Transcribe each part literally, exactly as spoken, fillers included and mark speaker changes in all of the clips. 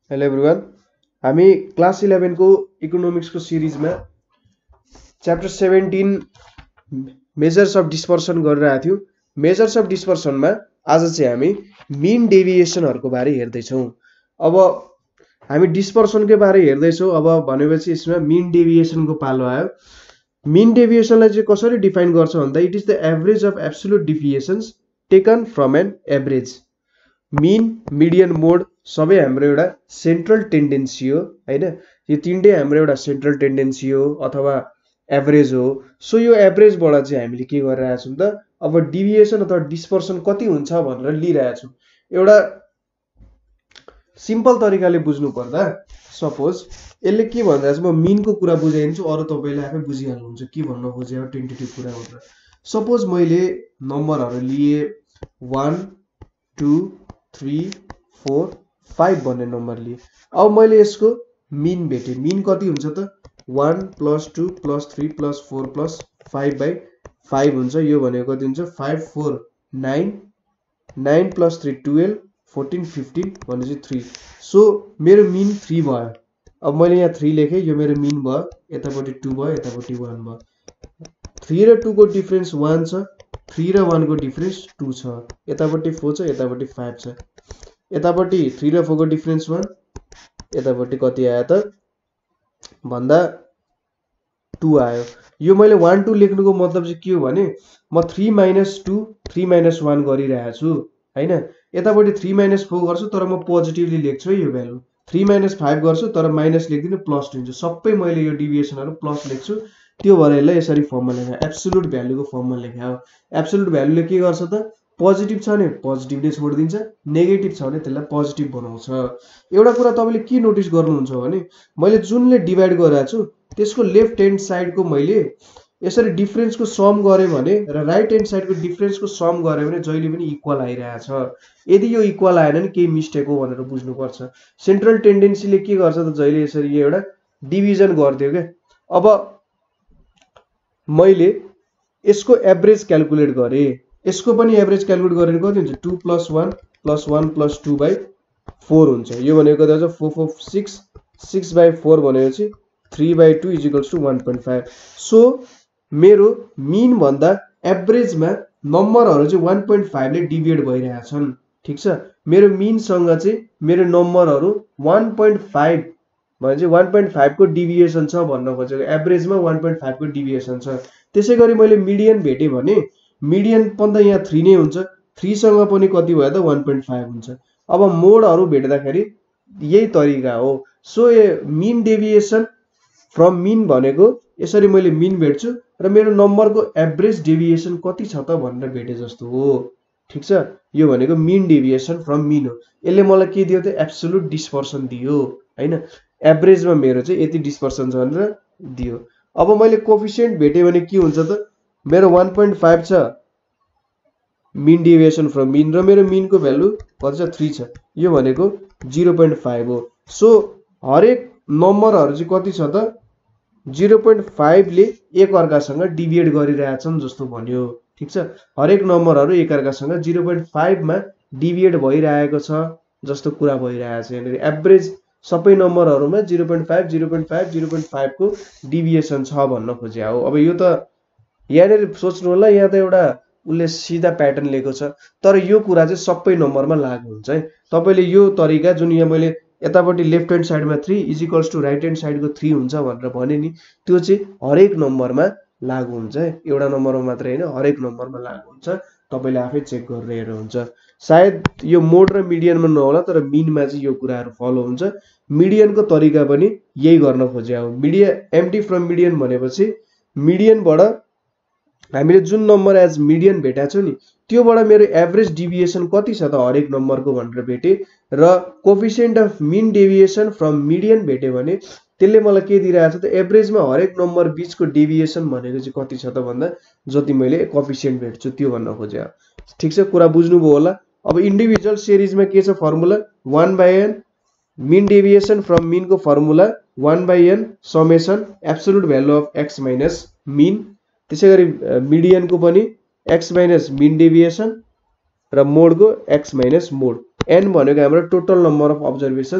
Speaker 1: Hello everyone, हामी class eleven को economics को सीरीज में chapter seventeen measures of dispersion गरिरहेको थियौं। मेजर्स अफ डिस्पर्सन में आज चाहिँ हामी मीन डेभिएसनहरुको बारे हेर्दैछौं। अब हामी डिस्पर्सन के बारे हेर्दैछौं। अब भनेपछि यसमा मीन डेभिएसन को पालो आयो। मीन डेभिएसनलाई चाहिँ कसरी डिफाइन गर्छ भन्दा it is the average of absolute deviations taken from an average. Mean median mode सबै हाम्रो एउटा सेन्ट्रल टेन्डेन्सी हो हैन। यो तीनटै हाम्रो एउटा सेन्ट्रल टेन्डेन्सी हो अथवा एभरेज हो। सो यो एभरेजबाट चाहिँ हामीले के गरिरहेका छौं त अब डिभिएसन अथवा डिस्पर्सन कति हुन्छ भनेर लिइरहेका छौं। एउटा सिम्पल तरिकाले बुझ्नु पर्दा सपोज यसले के भनिरहेछ, म मीनको कुरा बुझाइदिन्छु, अरु तपाईले आफै बुझिहाल्नुहुन्छ के भन्न खोजेको टेन्टेटिभ कुरा भनेर। सपोज मैले नम्बरहरु लिए one two three four five भन्ने नम्बर लिए। अब मैले यसको मीन भेटे। मीन कति हुन्छ त one plus two plus three plus four plus five by five हुन्छ। यो भनेको कति हुन्छ five four nine nine plus three twelve fourteen fifteen भनेपछि three। सो मेरो मीन three भयो। अब मैले यहाँ three लेखे, यो मेरो मीन भयो। यतापटि two भयो, यतापटि one भयो। three र two को डिफरेन्स one छ, three र one को डिफरेन्स two छ। यतापटि four छ, यतापटि five छ। यतापटि three र four को डिफरेन्स one, यतापटि कति आयो त भन्दा two आयो। यो मैले one two लेख्नुको मतलब चाहिँ के हो भने म three minus two three minus one गरिरहेको छु हैन। यतापटि three minus four गर्छु तर म पोजिटिभली लेख्छु है। यो भ्यालु three minus five गर्छु तर माइनस लेख्दिनु प्लस लिन्छु। सबै मैले यो डेभिएसनहरु प्लस लेख्छु। त्यो भएर यसलाई यसरी फर्ममा लेखा एब्सोल्युट भ्यालुको फर्ममा लेखा हो। एब्सोल्युट भ्यालुले के गर्छ त पोजिटिभ छ भने पोजिटिभ नै छोडिदिन्छ, नेगेटिभ छ भने त्यसलाई पोजिटिभ बनाउँछ। एउटा कुरा तपाईले के नोटिस गर्नुहुन्छ भने मैले जुनले डिभाइड गरेको छु त्यसको लेफ्ट ह्यान्ड साइडको मैले यसरी डिफरेन्सको सम गरे भने र राइट ह्यान्ड साइडको डिफरेन्सको सम गरे भने जहिले पनि इक्वल आइरहेछ। यदि यो इक्वल आएन नि केही मिस्टेक हो भनेर बुझ्नु पर्छ। सेन्ट्रल टेन्डेन्सीले के गर्छ त जहिले यसरी यो एउटा डिभिजन गर्दियो के। अब मैले यसको एभरेज क्याल्कुलेट गरे, यसको पनि एभरेज क्याल्कुलेट गरेर कति हुन्छ two plus one plus one plus two by four हुन्छ। यो भनेको कति हुन्छ four four six six by four भनेपछि three by two is equals to one point five। So मेरो मीन भन्दा एभरेजमा नम्बरहरु चाहिँ one point five ले डिभिएट भइरहेछन्। ठीक छ। मेरो मीन सँग चाहिँ मेरो नम्बरहरु one point five भने चाहिँ one point five को डिभिएसन छ भन्न खोजेको। एभरेजमा one point five को डिभिएसन छ। त्यसैगरी मैले मिडियन भेटे भने मिडियन पनि त यहाँ three नै हुन्छ। three सँग पनि कति भयो त one point five हुन्छ। अब मोडहरु भेट्दाखेरि यही तरिका हो। सो यो मीन डेभिएसन फ्रम मीन भनेको यसरी मैले मीन भेट्छु र मेरो नम्बरको एभरेज डेभिएसन कति छ त भनेर भेटे जस्तो हो। ठीक छ। यो भनेको मीन डेभिएसन फ्रम मीन हो। यसले मलाई के दियो त एब्सोल्युट डिस्पर्सन दियो हैन। एभरेजमा मेरो चाहिँ यति डिस्पर्सन छ भनेर दियो। अब मैले कोएफिसिएन्ट भेटे भने के हुन्छ त मेरो one point five छ मीन डेभिएसन फ्रम मीन र मेरो मीन को भ्यालु कति छ three छ। यो भनेको zero point five हो। सो हरेक नम्बरहरु चाहिँ कति छ त zero point five ले एक अर्कासँग डिभिएट गरिरहेछन् जस्तो भन्यो। ठीक छ। हरेक नम्बरहरु एक अर्कासँग zero point five मा डिभिएट भइरहेको छ जस्तो कुरा भइरहेछ। यानी एभरेज सबै नम्बरहरुमा zero point five zero point five zero point five को डिभिएसन छ भन्न खोज्या हो। अब यो त यहाँनेर सोच्नु होला यहाँ त एउटा उले सीधा प्याटर्न लेखेको छ तर यो कुरा चाहिँ सबै नम्बरमा लागु हुन्छ है। तपाईले यो तरिका जुन यहाँ मैले यतापटि लेफ्ट ह्यान्ड साइडमा three is equals to right hand साइडको three हुन्छ भनेर भने नि त्यो चाहिँ हरेक नम्बरमा लागु हुन्छ है। एउटा नम्बरमा मात्र हैन हरेक नम्बरमा लागु हुन्छ। तपाईले आफै चेक गरेर हेर्नु हुन्छ। सायद यो मोड र मिडियनमा नहोला तर मीनमा चाहिँ यो कुराहरु फलो हुन्छ। मिडियनको तरिका पनि यही गर्न खोज्या हो। मिडियन एम्प्टी फ्रम मिडियन भनेपछि मिडियनबाट हामीले जुन नम्बर एज मिडियन भेटा छौ नि त्योबाट मेरो एभरेज डिभिएसन कति छ त हरेक नम्बरको भनेर भेटे र coefficient of mean deviation from median भेटे भने त्यसले मलाई के दिइरहेछ त एभरेजमा हरेक नम्बर बीचको डेभिएसन भनेको चाहिँ कति छ त भन्दा जति मैले कोएफिसिएन्ट भेट्छु त्यो भन्न खोज्या। ठीक छ। कुरा बुझ्नुभयो होला। अब इन्डिभिजुअल सिरिजमा के छ formula one by n mean deviation from mean को formula one by n summation absolute value of x minus mean. त्यसैगरी मिडियन को पनि x माइनस मीन डेभिएसन र मोड को x माइनस मोड। n भनेको हाम्रो टोटल नम्बर अफ अब्जर्भेसन्स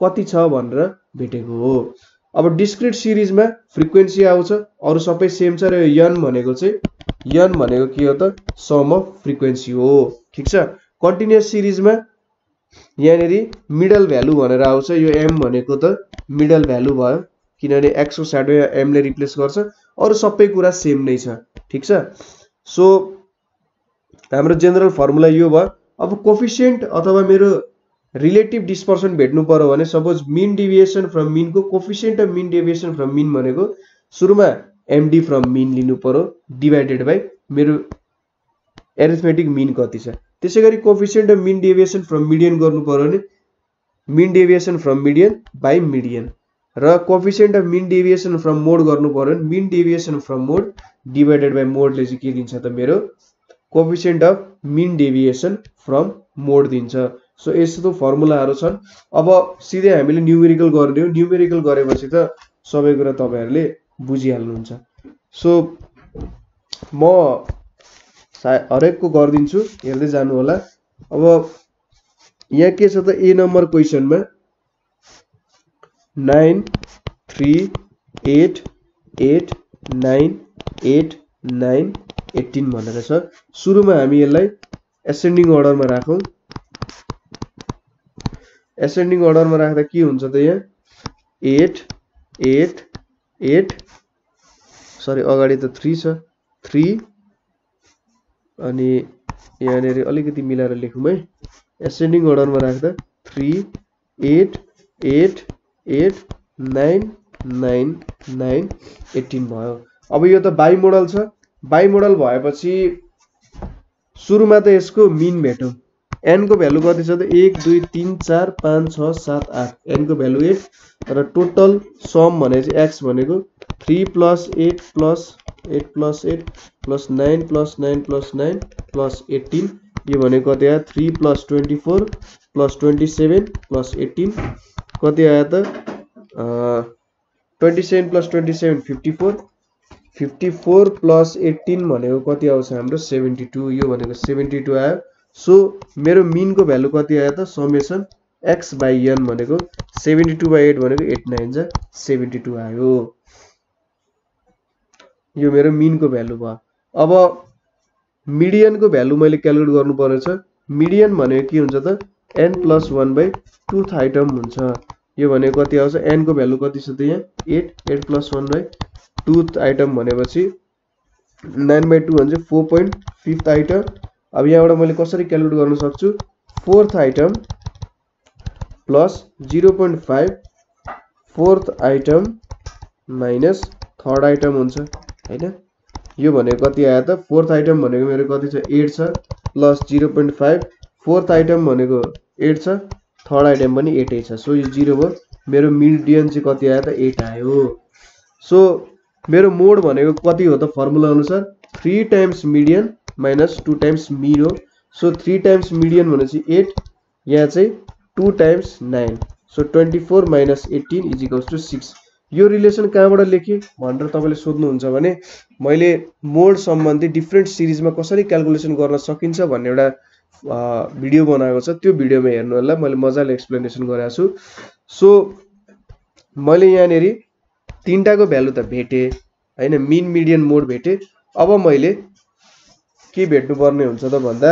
Speaker 1: कति छ भनेर भेटेको हो। अब डिस्क्रिट सिरिजमा फ्रिक्वेन्सी आउँछ, अरु सबै सेम छ र n भनेको चाहिँ n भनेको के हो त सम अफ फ्रिक्वेन्सी हो। ठीक छ। कन्टिन्युअस सिरिजमा यहाँनेरि मिडल भ्यालु भनेर आउँछ, यो m भनेको त मिडल भ्यालु भयो किनभने x को स्याडो यहाँ m ले रिप्लेस गर्छ, अरु सबै कुरा सेम नै छ। ठीक छ। सो हाम्रो जेनरल फर्मुला यो भयो। अब कोफिसिएन्ट अथवा मेरो रिलेटिभ डिस्पर्सन भेट्नु पर्यो भने suppose mean deviation from mean को coefficient of mean deviation from mean भनेको सुरुमा एमडी फ्रम मिन लिनु पर्यो डिभाइडेड बाइ मेरो एरिथमेटिक मिन कति छ। त्यसैगरी coefficient of mean deviation from median गर्नु पर्यो भने mean deviation from median by median, र coefficient of mean deviation from mode गर्नु पर्यो भने mean deviation from mode divided by मोडले चाहिँ के दिन्छ त मेरो coefficient of mean deviation from mode दिन्छ। सो यस्तो फर्मुलाहरू छन्। अब सिधै हामीले न्युमेरिकल गर्ने हो। न्युमेरिकल गरेपछि त सबै कुरा तपाईहरुले बुझिहाल्नुहुन्छ। सो म हरेकको गर्दिन्छु, हेर्दै जानु होला। अब यहाँ के छ त ए नम्बर क्वेशनमा nine three eight eight nine eight nine eighteen भनेर छ। सुरुमा हामी यसलाई एसेन्डिङ अर्डरमा राखौं। एसेन्डिङ अर्डरमा राख्दा के हुन्छ त यहाँ एट एट एट सरी अगाडि त थ्री छ, थ्री अनि यहाँनेरि अलिकति मिलाएर लेखौँ है। एसेन्डिङ अर्डरमा राख्दा three eight eight eight nine nine nine eighteen भयो। अब यो त बाइ मोडल छ। बाइ मोडल भएपछि सुरुमा त यसको मिन भेटौं। n को भ्यालु कति छ त एक दुई तीन चार पाँच छ सात आठ, n को भ्यालु एट र टोटल सम भने चाहिँ x भनेको three plus eight plus eight plus eight plus nine plus nine plus nine plus eighteen, यो भनेको कति आयो three plus twenty four plus twenty seven plus eighteen कति आयो त twenty seven plus twenty seven fifty four, fifty four plus eighteen भनेको कति आउँछ हाम्रो सेभेन्टी टू, यो भनेको सेभेन्टी टू आयो। सो मेरो मिन को भ्यालु कति आयो त समेसन x बाइ n भनेको सेभेन्टी टू बाइ एट भनेको एट नाइन जा सेभेन्टी टू आयो। यो मेरो मिन को भ्यालु भयो। अब मिडियन को भ्यालु मैले क्याल्कुलेट गर्नु पर्छ। मिडियन भनेको के हुन्छ त n plus one by twoth item हुन्छ। यो भनेको कति आउँछ n को भ्यालु कति छ त यहाँ eight, eight plus one by twoth item भनेपछि नाइन बाइ टू भन्छ फोर पोइन्ट फिफ्थ आइटम। अब यहाँबाट मैले कसरी क्याल्कुलेट गर्न सक्छु fourth item plus zero point five fourth item minus third item हुन्छ हैन। यो भनेको कति आयो त फोर्थ आइटम भनेको मेरो कति छ एट छ plus zero point five fourth item भनेको एट छ थर्ड आइटम पनि एट छ। सो यो जीरो भयो। मेरो मिडियन चाहिँ कति आयो त एट आयो। सो मेरो मोड भनेको कति हो त फर्मुला अनुसार three times median minus two times mean हो। सो थ्री टाइम्स मिडियन भनेपछि एट, यहाँ चाहिँ two times nine, so twenty four minus eighteen is equals to six. यो रिलेसन कहाँबाट लेखेँ भनेर तपाईँले सोध्नुहुन्छ भने मैले मोड सम्बन्धी डिफ्रेन्ट सिरिजमा कसरी क्याल्कुलेसन गर्न सकिन्छ भन्ने एउटा भिडियो बनाएको छ, त्यो भिडियोमा हेर्नु होला। मैले मजाले एक्सप्लेनेसन गरेको छु। सो मैले यहाँनेरि तीनटाको भ्यालु त भेटेँ हैन, मिन मिडियन मोड भेटेँ। अब मैले के भेट्नु पर्ने हुन्छ त भन्दा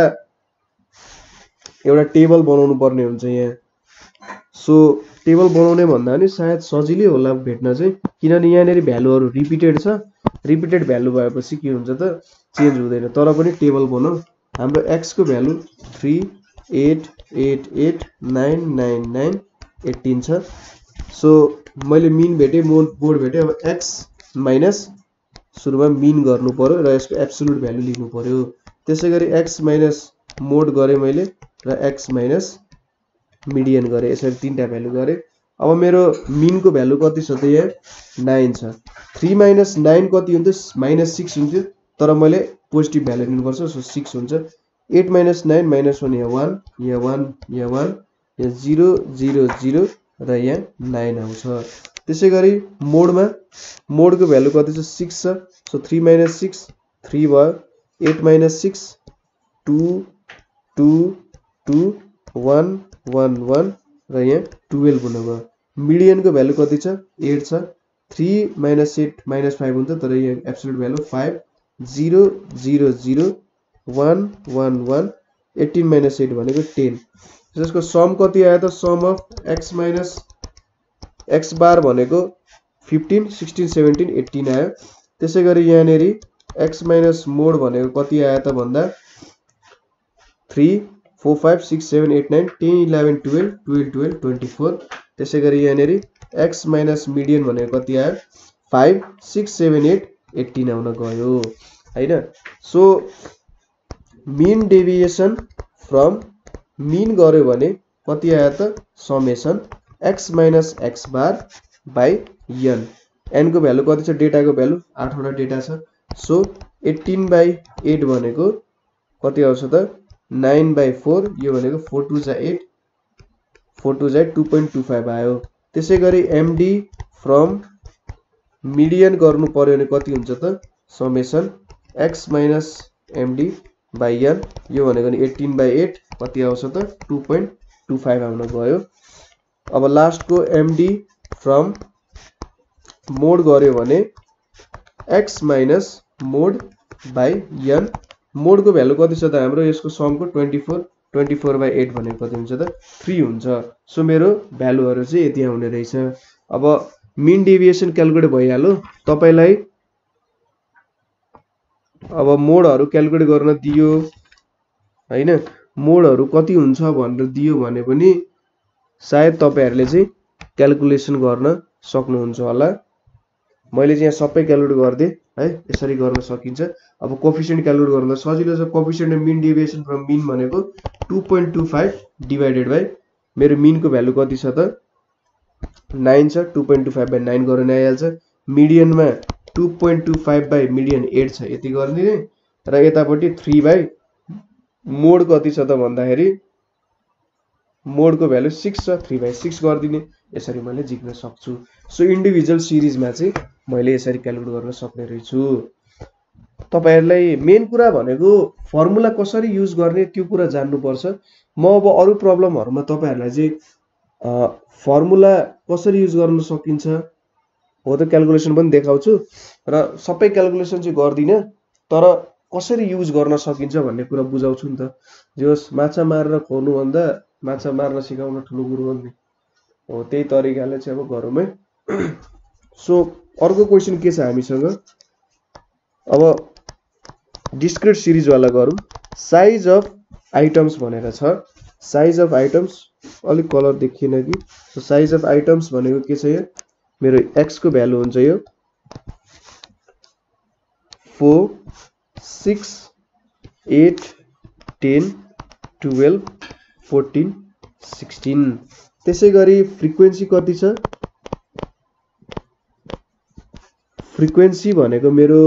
Speaker 1: एउटा टेबल बनाउनु पर्ने हुन्छ यहाँ। सो टेबल बनाउने भन्दा नि सायद सजिलै होला भेट्न चाहिँ, किनभने यहाँनेरि भ्यालुहरू रिपिटेड छ। रिपिटेड भ्यालु भएपछि के हुन्छ त चेन्ज हुँदैन। तर पनि टेबल बनाऊ। हाम्रो x को भ्यालु three eight eight eight nine nine nine eighteen छ। सो मैले मिन भेटेँ, मोड मोड भेटेँ। अब x माइनस सुरुमा मिन गर्नु पर्यो र यसको एब्सोल्युट भ्यालु लिनु पर्यो। त्यसैगरी x माइनस मोड गरेँ मैले र x माइनस मिडियन गरेँ। यसरी तीनटा भ्यालु गरेँ। अब मेरो मिन को भ्यालु कति छ त यहाँ नाइन छ। थ्री माइनस नाइन कति हुन्थ्यो माइनस सिक्स हुन्थ्यो, तर मैले पोजिटिभ भ्यालु लिनुपर्छ। सो सिक्स हुन्छ। Eight minus nine minus one, यहाँ वान, यहाँ वान, यहाँ वान, यहाँ जिरो जिरो जिरो र यहाँ नाइन आउँछ। त्यसै गरी मोडमा मोडको भ्यालु कति छ सिक्स छ। So three minus six three भयो। Eight minus six two two two one one one र यहाँ ट्वेल्भ हुन गयो। मिडियनको भ्यालु कति छ एट छ। Three minus eight minus five हुन्छ तर यहाँ absolute value five zero zero zero one one one eighteen minus eight भनेको टेन। त्यसको सम कति आयो त sum of x minus x bar भनेको फिफ्टिन सिक्सटिन सेभेन्टिन एट्टिन आयो। त्यसै गरी यहाँनेरि एक्स माइनस मोड भनेको कति आयो त भन्दा three four five six seven eight nine ten eleven twelve twelve twelve twenty four. त्यसै गरी यहाँनेरि एक्स माइनस मिडियन भनेको कति आयो five six seven eight eighteen आउन गयो होइन। So mean deviation from mean गर्यो भने कति आयो त summation x minus x bar by n. एनको भ्यालु कति छ डेटाको भ्यालु आठवटा डेटा छ। सो एट्टिन बाई एट भनेको कति आउँछ त नाइन बाई फोर। यो भनेको फोर टू जा एट फोर टू जा टू पोइन्ट टू फाइभ आयो। त्यसै गरी एमडी फ्रम मिडियन गर्नु पर्यो भने कति हुन्छ त summation x minus MD by n. यो भनेको नि एट्टिन बाई एट कति आउँछ त टू पोइन्ट टू फाइभ आउन गयो। अब लास्टको एमडी फ्रम मोड गर्यो भने x minus mode by n. मोडको भ्यालु कति छ त हाम्रो यसको समको twenty four twenty four by eight भनेको कति हुन्छ त थ्री हुन्छ। सो मेरो भ्यालुहरू चाहिँ यति आउने रहेछ। अब मिन डेभिएसन क्यालकुलेट भइहाल्यो। तपाईँलाई अब मोडहरू क्यालकुलेट गर्न दियो होइन। मोडहरू कति हुन्छ भनेर दियो भने पनि सायद तपाईँहरूले चाहिँ क्यालकुलेसन गर्न सक्नुहुन्छ होला। मैले चाहिँ यहाँ सबै क्यालकुलेट गरिदिएँ है। यसरी गर्न सकिन्छ। अब कोफिसिएन्ट क्यालकुलेट गर्न सजिलो छ। Coefficient mean deviation from mean भनेको two point two five divided by मेरो मिनको भ्यालु कति छ त नाइन छ। Two point two five by nine गरेर आइहाल्छ। मिडियनमा two point two five by median eight छ यति गरिदिने र यतापट्टि थ्री बाई मोड कति छ त भन्दाखेरि मोडको भ्यालु सिक्स छ थ्री बाई सिक्स गरिदिने। यसरी मैले जिक्न सक्छु। सो इन्डिभिजुअल सिरिजमा चाहिँ मैले यसरी क्यालकुलेट गर्न सक्ने रहेछु। तपाईहरुलाई मेन कुरा भनेको फर्मुला कसरी युज गर्ने त्यो कुरा जान्नुपर्छ। म अब अरु प्रब्लमहरुमा तपाईहरुलाई चाहिँ फर्मुला कसरी युज गर्न सकिन्छ हो त क्यालकुलेसन पनि देखाउँछु र सबै क्यालकुलेसन चाहिँ गर्दिन तर कसरी युज गर्न सकिन्छ भन्ने कुरा बुझाउँछु नि त। जस माछा मारेर खुवाउनु भन्दा माछा मार्न सिकाउन ठुलो कुरो हो नि। हो त्यही तरिकाले चाहिँ अब गरौँ है। सो अर्को क्वेशन के छ हामीसँग अब डिस्क्रिट सिरिज वाला गरौँ। साइज अफ आइटम्स भनेर छ। साइज अफ आइटम्स अलिक कलर देखिएन कि। सो साइज अफ आइटम्स भनेको के छ यो मेरो एक्स को भ्यालु हुन्छ यो four six eight ten twelve fourteen sixteen. त्यसै गरी फ्रिक्वेन्सी कति छ फ्रिक्वेन्सी भनेको मेरो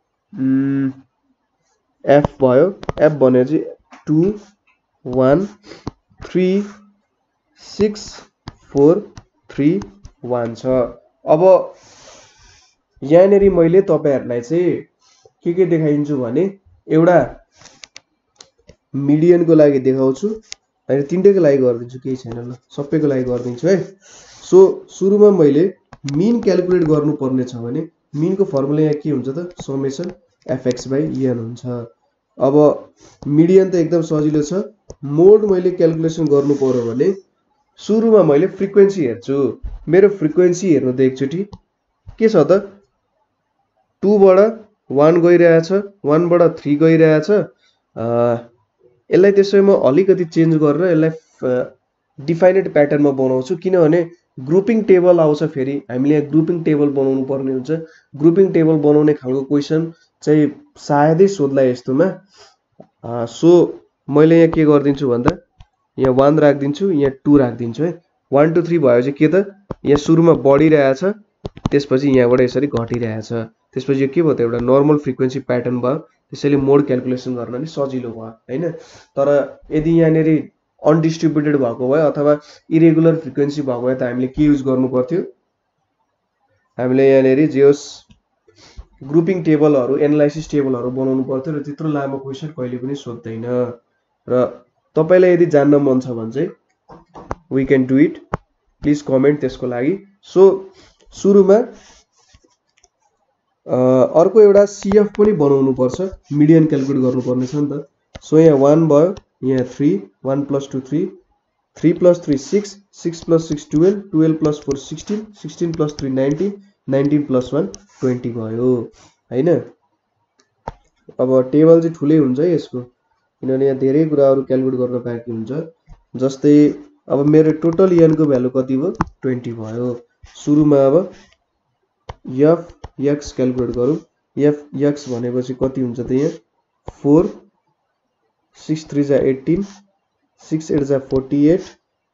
Speaker 1: एफ भयो। एफ भनेको चाहिँ two one three six four three one छ। अब यहाँनेरि मैले तपाईहरुलाई चाहिँ के के देखाइदिन्छु भने एउटा मिडियनको लागि देखाउँछु अनि तीनटैको लागि गरिदिन्छु केही छैन ल सबैको लागि गरिदिन्छु है। सो सुरुमा मैले मिन क्यालकुलेट गर्नु पर्ने छ भने मिन को फर्मुला यहाँ के हुन्छ त समेसन एफएक्स बाई एन हुन्छ। अब मिडियन त एकदम सजिलो छ। मोड मैले क्यालकुलेसन गर्नु पर्यो भने सुरुमा मैले फ्रिक्वेन्सी हेर्छु। मेरो फ्रिक्वेन्सी हेर्नु त एकचोटी के छ त टू बाट वन गइरहेछ वन बाट थ्री गइरहेछ। यसलाई त्यसैमा अलिकति चेन्ज गरेर यसलाई डिफाइनेड प्याटर्नमा बनाउँछु किनभने ग्रुपिङ टेबल आउँछ। फेरि हामीले यहाँ ग्रुपिङ टेबल बनाउनु पर्ने हुन्छ। ग्रुपिङ टेबल बनाउने खालको क्वेशन चाहिँ सायदै सोध्ला यस्तोमा। सो मैले यहाँ के गरिदिन्छु भन्दा यहाँ वान राखिदिन्छु यहाँ टू राखिदिन्छु है। वान टू थ्री भयो चाहिँ के त यहाँ सुरुमा बढिरहेछ त्यसपछि यहाँबाट यसरी घटिरहेछ त्यसपछि यो के भयो त एउटा नर्मल फ्रिक्वेन्सी प्याटर्न भयो। त्यसैले मोड क्यालकुलेसन गर्न नि सजिलो भयो हैन। तर यदि यहाँनेरि अनडिस्ट्रिब्युटेड भएको भए अथवा इरेगुलर फ्रिक्वेन्सी भएको भए त हामीले के युज गर्नु पर्थ्यो हामीले यहाँनेरि जेस ग्रुपिङ टेबलहरु एनालाइसिस टेबलहरु बनाउनु पर्थ्यो र त्यत्रो लामो क्वेशन कहिले पनि सोध्दैन। र तपाईलाई यदि जान्न मन छ भने चाहिँ we can do it please comment त्यसको लागि। सो सुरुमा अर्को एउटा सीएफ पनि बनाउनु पर्छ, मिडियन क्याल्कुलेट गर्नुपर्ने छ नि त। सो यहाँ वान भयो, यहाँ three, one plus two three, three plus three six, six plus six twelve, twelve plus four sixteen, sixteen plus three nineteen, nineteen plus one twenty भयो होइन। अब टेबल चाहिँ ठुलै हुन्छ है यसको, किनभने यहाँ धेरै कुराहरू क्याल्कुलेट गर्न बाँकी हुन्छ। जस्तै अब मेरो टोटल एनको भ्यालु कति भयो, ट्वेन्टी भयो। सुरुमा अब एफ एक्स क्याल्कुलेट गरौँ। एफ एक्स भनेपछि कति हुन्छ त यहाँ फोर, सिक्स थ्री जा एट्टिन, सिक्स एट जा फोर्टी एट,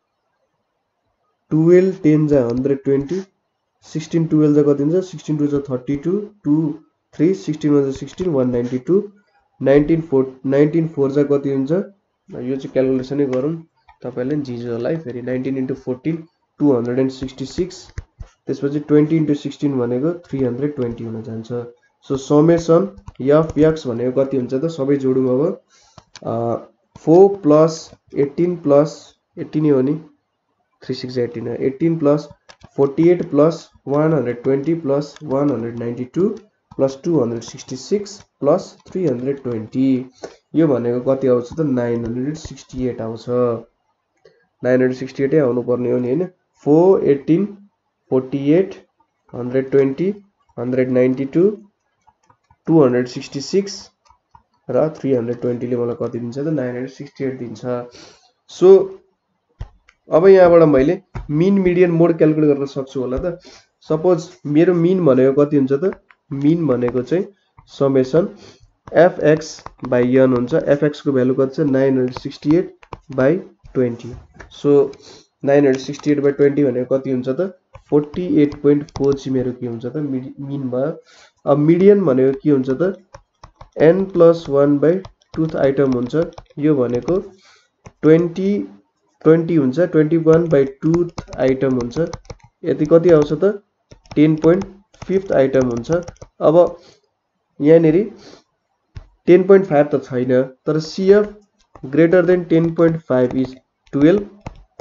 Speaker 1: टुवेल्भ टेन जा हन्ड्रेड ट्वेन्टी, सिक्सटिन टुवेल्भ जा कति हुन्छ, सिक्सटिन टू जा thirty two, two three, sixteen one जा sixteen, one ninety two, nineteen four nineteen four जा कति हुन्छ, यो चाहिँ क्यालकुलेसनै गरौँ तपाईँलाई जिजो होला है। फेरि nineteen into fourteen two hundred and sixty six, त्यसपछि ट्वेन्टी इन्टु सिक्सटिन भनेको थ्री हन्ड्रेड ट्वेन्टी हुन जान्छ। सो समेसन एफ एक्स भनेको कति हुन्छ त, सबै जोडौँ अब। Four plus eighteen plus eighteen हो नि, थ्री सिक्स एट्टिन हो, eighteen plus forty eight plus one hundred twenty plus one hundred ninety two plus two hundred sixty six plus three hundred twenty, यो भनेको कति आउँछ त नाइन हन्ड्रेड सिक्सटी एट आउँछ। Nine hundred sixty एटै आउनु पर्ने हो नि होइन। Four eighteen forty eight hundred twenty hundred ninety two two hundred sixty six र थ्री हन्ड्रेड ट्वेन्टीले मलाई कति दिन्छ त नाइन हन्ड्रेड सिक्सटी एट दिन्छ। सो अब यहाँबाट मैले मिन मिडियन मोड क्याल्कुलेट गर्न सक्छु होला त। सपोज मेरो मिन भनेको कति हुन्छ त, मिन भनेको चाहिँ summation f x by n हुन्छ। एफ एक्स को भ्यालु कति छ nine hundred sixty eight by twenty. So nine hundred sixty eight by twenty भनेको कति हुन्छ त फोर्टी एट पोइन्ट फोर चाहिँ मेरो के हुन्छ त मिन भयो। अब मिडियन भनेको के हुन्छ त n plus one by two th item हुन्छ, यो भनेको ट्वेन्टी ट्वेन्टी हुन्छ, twenty one by two th item हुन्छ, यति कति आउँछ त टेन पोइन्ट फिफ्थ आइटम हुन्छ। अब यहाँनिर टेन पोइन्ट फाइभ त छैन, तर CF greater than ten point five is twelve.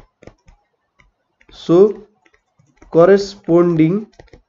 Speaker 1: So corresponding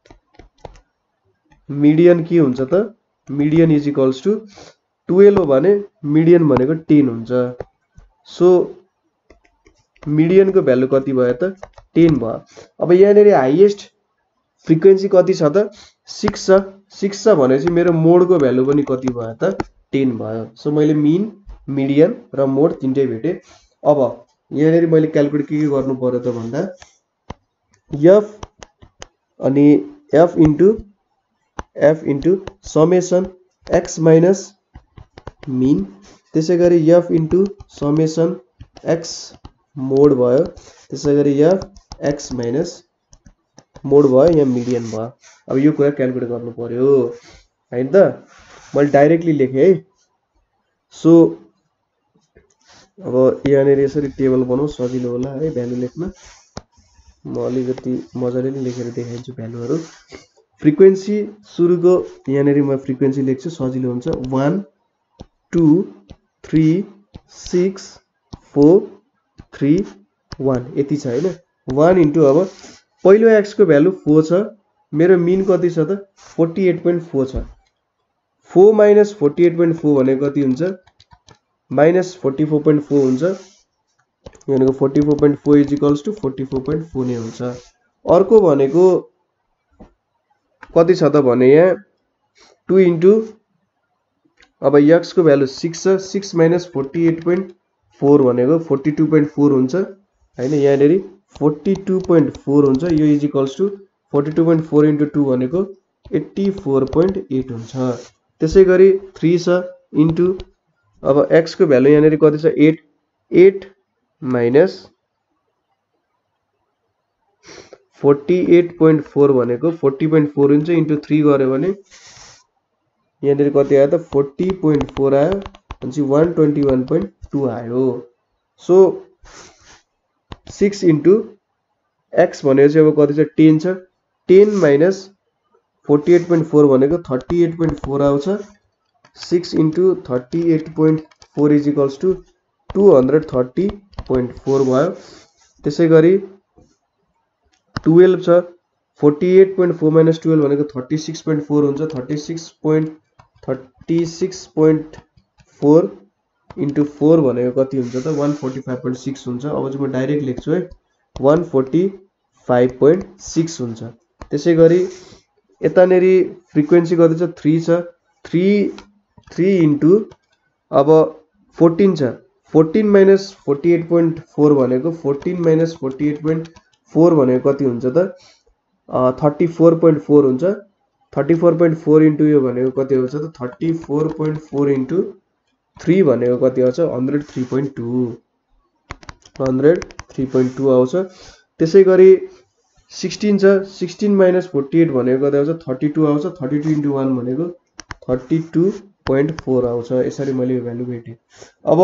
Speaker 1: median के हुन्छ त, median is equals to twelve हो भने मिडियन भनेको टेन हुन्छ। सो मिडियनको भ्यालु कति भयो त टेन भयो। अब यहाँनिर हाइएस्ट फ्रिक्वेन्सी कति छ त सिक्स छ, सिक्स छ भनेपछि मेरो मोडको भ्यालु पनि कति भयो त टेन भयो। सो मैले मिन मिडियन र मोड तिनटै भेटेँ। अब यहाँनिर मैले क्याल्कुलेट के के गर्नु पर्यो त भन्दा एफ अनि f into f into summation x minus mean, त्यसै गरी f into summation x mode भयो, त्यसै गरी एफ एक्स माइनस मोड भयो, यहाँ मिडियन भयो। अब यो कुरा क्याल्कुलेट गर्नु पर्यो होइन त, मैले डाइरेक्टली लेखेँ है। सो अब यहाँनिर यसरी टेबल बनाऊ सजिलो होला है भ्यालु लेख्न। म अलिकति मजाले नै लेखेर देखाइदिन्छु भ्यालुहरू। फ्रिक्वेन्सी सुरुको यहाँनिर म फ्रिक्वेन्सी लेख्छु सजिलो हुन्छ, one two three six four three one यति छ होइन। वान इन्टु अब पहिलो एक्सको भ्यालु फोर छ, मेरो मिन कति छ त फोर्टी एट पोइन्ट फोर छ। Four minus forty eight point four भनेको कति हुन्छ minus forty four point four हुन्छ, भनेको forty four point four is equals to forty four point four नै हुन्छ। अर्को भनेको कति छ त भने यहाँ टू इन्टु अब एक्स को भ्यालु सिक्स छ, six minus forty eight point four भनेको फोर्टी टू पोइन्ट फोर हुन्छ होइन। यहाँनिर फोर्टी टू पोइन्ट फोर हुन्छ, यो is equals to forty two point four into two भनेको एट्टी फोर पोइन्ट एट हुन्छ। त्यसै गरी थ्री छ इन्टु अब एक्स को भ्यालु यहाँनिर कति छ eight, eight minus forty eight point four भनेको फोर्टी पोइन्ट फोर हुन्छ इन्टु थ्री गऱ्यो भने यहाँनिर कति आयो त फोर्टी पोइन्ट फोर आयो, भनेपछि one twenty one point two आयो। सो सिक्स इन्टु एक्स भनेपछि अब कति छ टेन छ, ten minus forty eight point four भनेको थर्टी एट पोइन्ट फोर आउँछ। Six into thirty eight point four is equals to two hundred thirty point four भयो। त्यसै गरी ट्वेल्भ छ forty eight point four minus twelve भनेको thirty six point four हुन्छ thirty six point thirty six point four into four भनेको कति हुन्छ त one forty five point six हुन्छ। अब चाहिँ म डाइरेक्ट लेख्छु है one forty five point six हुन्छ। त्यसै गरी यतानेरि फ्रिक्वेन्सी कति छ थ्री छ थ्री थ्री इन्टु अब फोर्टीन छ fourteen minus forty eight point four भनेको fourteen minus forty eight point four भनेको कति हुन्छ त थर्टी फोर पोइन्ट फोर हुन्छ। Thirty four point four into यो भनेको कति आउँछ त thirty four point four into three भनेको कति आउँछ hundred three point two hundred three point two आउँछ। त्यसै गरी सिक्सटीन छ सिक्सटीन माइनस फोर्टी एट भनेको कति आउँछ थर्टी टू आउँछ थर्टी टू इन्टु वान भनेको थर्टी टू पोइन्ट फोर आउँछ। यसरी मैले यो भ्यालु भेटेँ। अब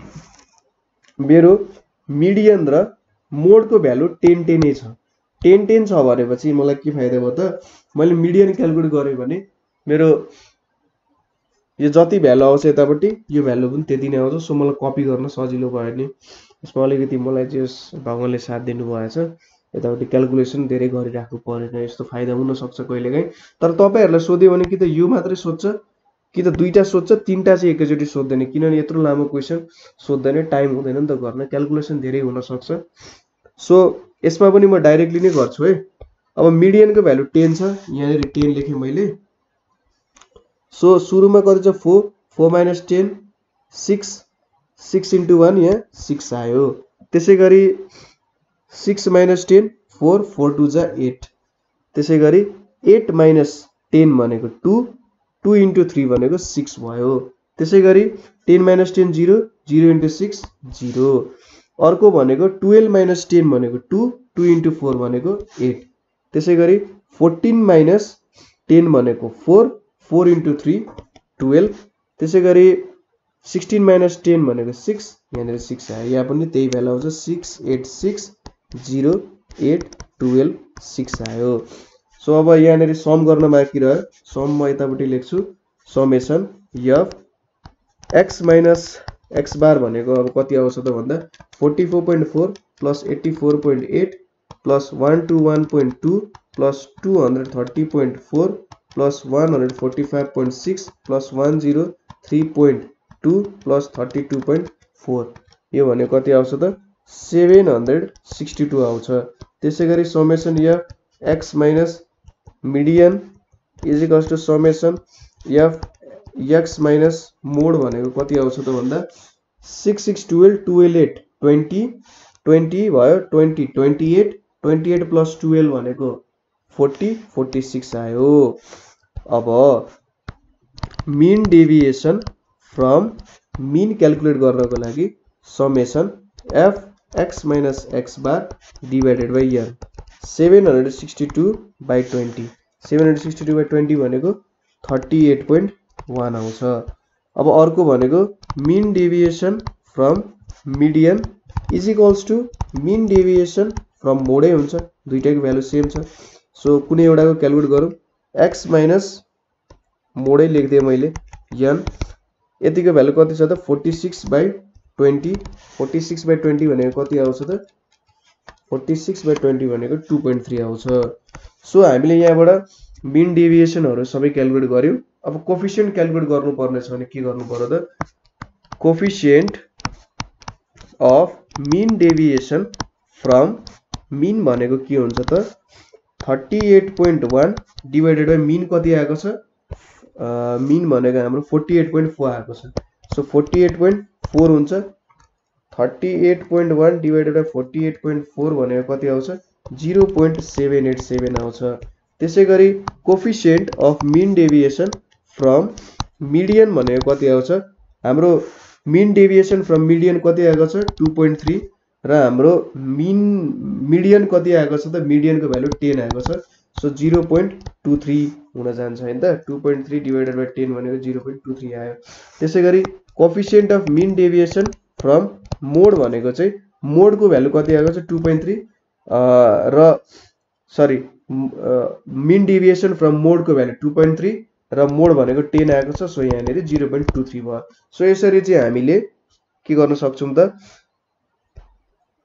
Speaker 1: मेरो मिडियन र मोडको भ्यालु टेन टेन छ टेन टेन छ भनेपछि मलाई के फाइदा भयो त मैले मिडियन क्यालकुलेट गरेँ भने मेरो यो जति भ्यालु आउँछ यतापट्टि यो भ्यालु पनि त्यति नै आउँछ। सो मलाई कपी गर्न सजिलो भयो नि यसमा अलिकति मलाई चाहिँ भगवानले साथ दिनु भएछ। यतापट्टि क्यालकुलेसन धेरै गरिराख्नु परेन यस्तो फाइदा हुन सक्छ कहिलेकाहीँ। तर तपाईहरुलाई सोध्यो भने कि त यो मात्रै सोध्छ कि त दुईटा सोध्छ तीनटा चाहिँ एकैचोटी सोध्दैन किनभने यत्रो लामो क्वेशन सोध्दैन टाइम हुँदैन नि त गर्न क्यालकुलेसन धेरै हुन सक्छ। सो यसमा पनि म डाइरेक्टली नै गर्छु है। अब मिडियनको भ्यालु टेन छ यहाँनिर टेन लेखेँ मैले। सो सुरुमा कति छ four four minus ten six six into one यहाँ सिक्स आयो। त्यसै गरी six minus ten four four two जा एट। त्यसै गरी एट माइनस टेन भनेको टू टू इन्टु थ्री भनेको सिक्स भयो। त्यसै गरी ten minus ten zero zero into six zero. अर्को भनेको टुवेल्भ माइनस टेन भनेको टू टू इन्टु फोर भनेको एट। त्यसै गरी फोर्टीन माइनस टेन भनेको four four into three twelve. त्यसै गरी सिक्सटीन माइनस टेन भनेको सिक्स यहाँनिर सिक्स आयो। यहाँ पनि त्यही भ्यालु आउँछ six eight six zero eight twelve six आयो। सो अब यहाँनिर सम गर्न बाँकी रह्यो। सम म यतापट्टि लेख्छु summation f x minus x bar भनेको अब कति आउँछ त भन्दा forty four point four plus eighty four point eight plus one two one point two plus two hundred thirty point four plus one hundred forty five point six plus one zero three point two plus thirty two point four यो भनेको कति आउँछ त seven hundred sixty two आउँछ। त्यसै गरी summation f x minus median is equals to summation f x minus mode भनेको कति आउँछ त भन्दा six six twelve twelve eight twenty twenty भयो twenty twenty eight twenty eight plus twelve भनेको फोर्टी फोर्टी सिक्स आयो। अब mean deviation from mean calculate गर्नको लागि summation f x minus x bar divided by n seven hundred sixty two by twenty seven hundred sixty two by twenty भनेको thirty eight point one आउँछ। अब अर्को भनेको mean deviation from median is equals to mean deviation from मोडै हुन्छ दुईटैको value same छ। So कुनै एउटाको क्यालकुलेट गरौँ एक्स माइनस मोडै लेखिदिएँ मैले एन यतिको भ्यालु कति छ त forty six by twenty forty six by twenty भनेको कति आउँछ त फोर्टी सिक्स बाई ट्वेन्टी भनेको टू पोइन्ट थ्री आउँछ। सो हामीले यहाँबाट मिन डेभिएसनहरू सबै क्यालकुलेट गर्यौँ। अब कोफिसियन्ट क्यालकुलेट गर्नुपर्ने छ भने के गर्नु पर्यो त coefficient of mean deviation from mean भनेको के हुन्छ त thirty eight point one divided by mean कति आएको छ मिन भनेको हाम्रो फोर्टी एट पोइन्ट फोर आएको छ। So forty eight point four हुन्छ thirty eight point one divided by forty eight point four भनेको कति आउँछ zero point seven eight seven आउँछ। त्यसै गरी coefficient of mean deviation from median भनेको कति आउँछ हाम्रो मिन डेभिएसन फ्रम मिडियन कति आएको छ टू पोइन्ट थ्री र हाम्रो मिन मिडियन कति आएको छ त मिडियनको भ्यालु टेन आएको छ। So zero point two three हुन जान्छ हैन त two point three divided by ten भनेको जिरो पोइन्ट टू थ्री आयो। त्यसै गरी coefficient of mean deviation from mode भनेको चाहिँ मोडको भ्यालु कति आएको छ टू पोइन्ट थ्री र सरी मिन डेभिएसन फ्रम मोडको भ्यालु टू पोइन्ट थ्री र मोड भनेको टेन आएको छ। सो यहाँनिर जिरो पोइन्ट टू थ्री भयो। सो यसरी चाहिँ हामीले के गर्न सक्छौँ त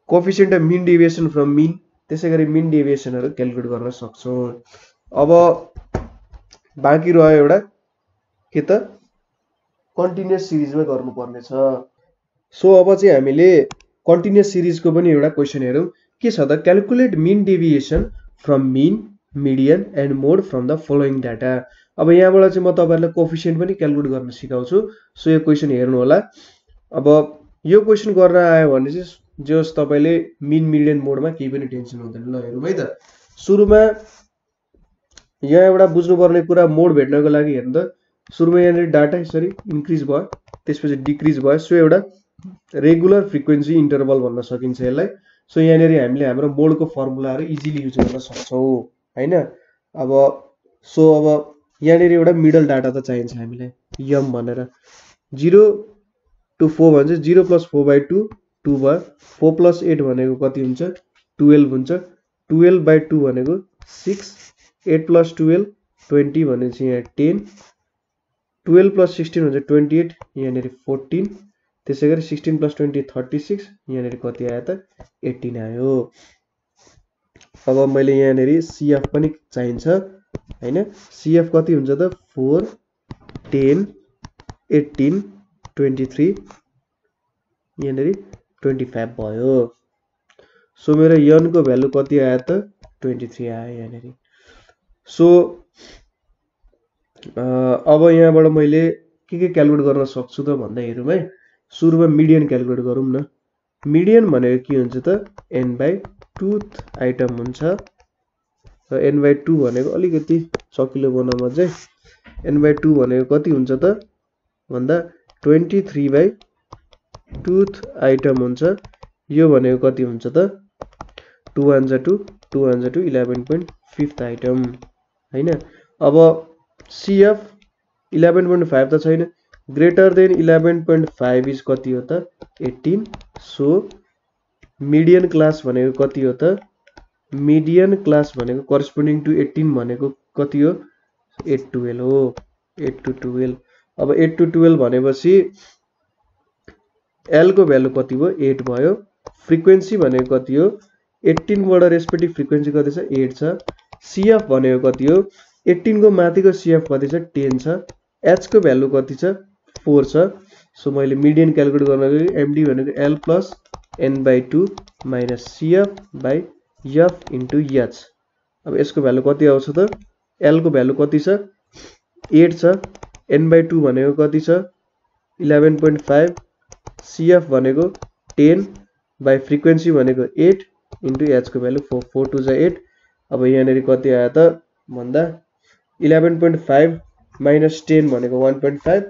Speaker 1: coefficient of mean deviation from mean, त्यसैगरी मिन डेभिएसनहरु क्याल्कुलेट गर्न सक्छौं। अब बाँकी रह्यो एउटा के त कन्टिन्युअस सिरिजमा गर्नुपर्ने छ। सो अब चाहिँ हामीले कन्टिन्युअस सिरिजको पनि एउटा क्वेशन हेरौं। के छ त calculate mean deviation from mean, median and mode from the following data. अब यहाँबाट चाहिँ म तपाईहरुलाई कोएफिसिएन्ट पनि क्याल्कुलेट गर्न सिकाउँछु। सो यो क्वेशन हेर्नु होला। अब यो क्वेशन गर्न आयो भने चाहिँ जस तपाईले मिन, मिडियन, मोडमा केही पनि टेन्सन हुँदैन। ल हेरौँ है त। सुरुमा यहाँ एउटा बुझ्नुपर्ने कुरा मोड भेट्नको लागि हेर्नु त सुरुमा यहाँ डाटा यसरी इन्क्रिज भयो, त्यसपछि डिक्रिज भयो। सो एउटा रेगुलर फ्रिक्वेन्सी इन्टरभल भन्न सकिन्छ यसलाई। सो यहाँ हामीले हाम्रो मोडको फर्मुलाहरु इजिली युज गर्न सक्छौं हैन। अब सो अब यहाँ एउटा मिडल डाटा त चाहिन्छ हामीलाई यम भनेर। zero to four भन्छ zero plus four by two two भयो। four plus eight भनेको कति हुन्छ twelve हुन्छ। twelve by two भनेको six, eight plus twelve twenty भनेपछि यहाँ ten, twelve plus sixteen हुन्छ twenty-eight, यहाँ fourteen, त्यसैगरी sixteen plus twenty thirty-six, यहाँ कति आयो त eighteen आयो। अब मैले यहाँ सीएफ पनि चाहिन्छ हैन। सीएफ कति हुन्छ त four, ten, eighteen, twenty-three, यहाँ twenty-five भयो। सो मेरो n को भ्यालु कति आयो त twenty-three आयो यहाँ। सो अब यहाँबाट मैले के के क्याल्कुलेट गर्न सक्छु त भन्दा हेरौँ है। सुरुमा मिडियन क्याल्कुलेट गरौँ न। मिडियन भनेको के हुन्छ त n by टूथ आइटम हुन्छ र n by two भनेको अलिकति सकिलो बनाउँ अझै। n by two भनेको कति हुन्छ त भन्दा twenty-three by टूथ आइटम हुन्छ। यो भनेको कति हुन्छ त two ones are two, two ones are two, eleven point five item हैन। अब सीएफ eleven point five त छैन। Greater than eleven point five is कति हो त eighteen। सो मिडियन क्लास भनेको कति हो त मिडियन क्लास भनेको करस्पोन्डिङ टु eighteen भनेको कति हो eight to twelve हो। eight to twelve। अब eight to twelve भनेपछि L को भ्यालु कति भयो eight भयो। फ्रिक्वेन्सी भनेको कति हो eighteen बाट रेस्पेक्टिभ फ्रिक्वेन्सी कति छ eight छ। सीएफ भनेको कति हो eighteen को माथिको सीएफ कति छ ten छ। H को भ्यालु कति छ four छ। सो मैले मिडियन क्याल्कुलेट गर्नको लागि एमडी भनेको L plus n by two minus CF by f into h। अब यसको भ्यालु कति आउँछ त L को भ्यालु कति छ eight छ। n by two भनेको कति छ eleven point five, सीएफ भनेको ten by फ्रिक्वेन्सी भनेको eight into h को भ्यालु four, four two जा eight। अब यहाँ कति आयो त भन्दा eleven point five minus ten भनेको one point five,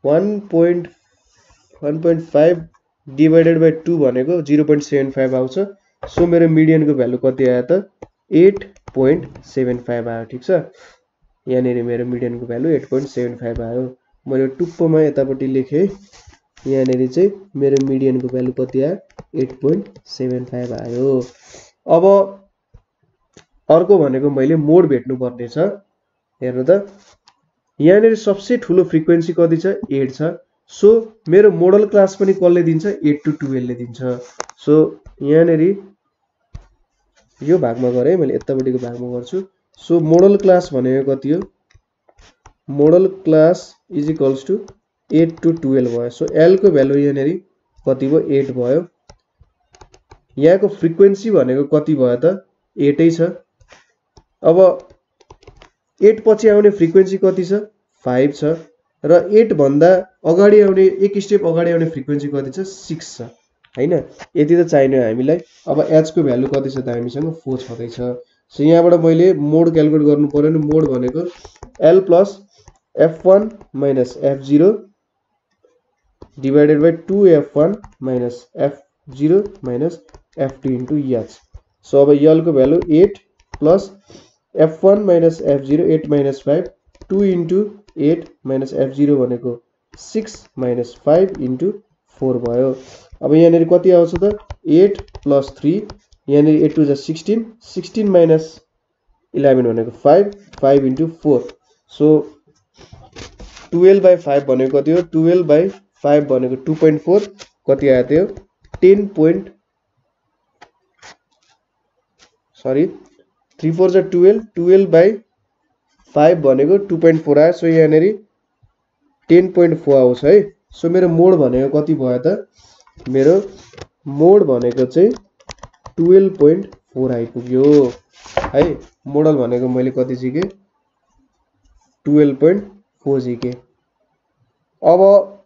Speaker 1: one point five divided by two भनेको zero point seven five आउँछ। सो मेरो मिडियन को भ्यालु कति आयो त eight point seven five आयो। ठीक छ। यहाँ मेरो मिडियन को value eight point seven five आयो। मैले टुप्पोमा यतापट्टि लेखे। यहाँ चाहिँ मेरो मिडियन को भ्यालु कति आयो eight point seven five आयो। अब अर्को भनेको मैले मोड भेट्नु पर्ने छ। हेर्नु त यहाँ सबसे ठुलो फ्रिक्वेन्सी कति छ eight छ। सो मेरो मोडल क्लास पनि कसले दिन्छ eight to twelve ले दिन्छ। सो यहाँ यो भागमा गरे मैले यतापट्टिको भागमा गर्छु। सो मोडल क्लास भनेको कति हो modal class is equals to eight to twelve भयो। सो L को भ्यालु यहाँ कति भयो eight भयो। यहाँको फ्रिक्वेन्सी भनेको कति भयो त eight नै छ। अब eight पछि आउने फ्रिक्वेन्सी कति छ five छ र eight भन्दा अगाडि आउने एक स्टेप अगाडि आउने फ्रिक्वेन्सी कति छ six छ हैन। यति त चाहिने हामीलाई। अब h को भ्यालु कति छ त हामीसँग four छदै छ। सो यहाँबाट मैले मोड क्याल्कुलेट गर्नु पर्यो नि। मोड भनेको L plus f one minus f zero divided by two f one minus f zero minus f two into h। So अब L को value eight plus f one minus f zero eight minus five, two into eight minus f zero भनेको six minus five into four भयो। अब यहाँ कति आउँछ त eight plus three, यहाँ eight two जा sixteen, sixteen minus eleven भनेको five, five into four। So twelve by five भनेको कति हो twelve by five भनेको two point four, कति आयो त्यो ten point sorry three four जा टुवेल्भ टुवेल्भ बाई फाइभ भनेको टू पोइन्ट फोर आयो सो यहाँनिर टेन पोइन्ट फोर आउँछ है सो मेरो मोड भनेको कति भयो त मेरो मोड भनेको चाहिँ टुवेल्भ पोइन्ट फोर आइपुग्यो है मोडल भनेको मैले कति झिके टुवेल्भ पोइन्ट फोर झिके अब